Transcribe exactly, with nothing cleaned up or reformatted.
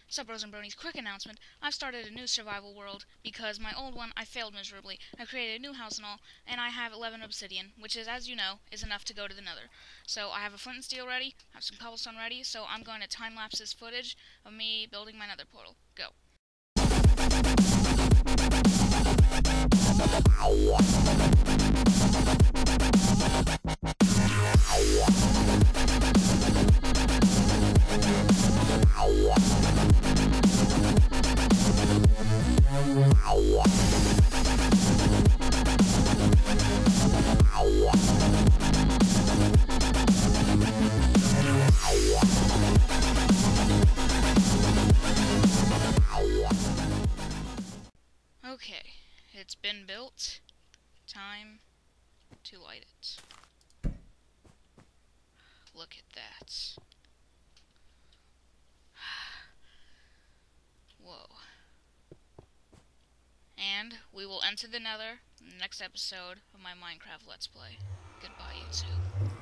Sup bros and bronies, quick announcement. I've started a new survival world because my old one I failed miserably. I created a new house and all, and I have eleven obsidian, which is, as you know, is enough to go to the Nether. So I have a flint and steel ready, I have some cobblestone ready, so I'm going to time-lapse this footage of me building my Nether portal. Go. Okay, it's been built. Time to light it. Look at that. Whoa. And we will enter the Nether in the next episode of my Minecraft Let's Play. Goodbye, YouTube.